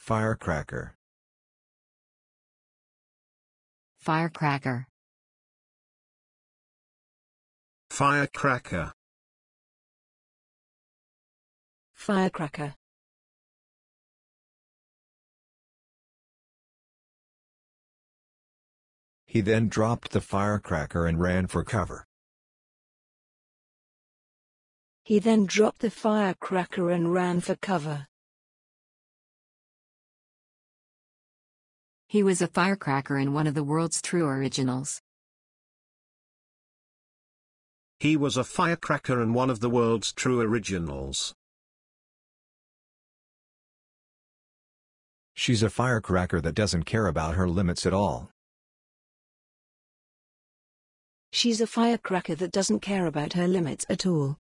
Firecracker. Firecracker. Firecracker. Firecracker. He then dropped the firecracker and ran for cover. He then dropped the firecracker and ran for cover. He was a firecracker in one of the world's true originals. He was a firecracker and one of the world's true originals. She's a firecracker that doesn't care about her limits at all. She's a firecracker that doesn't care about her limits at all.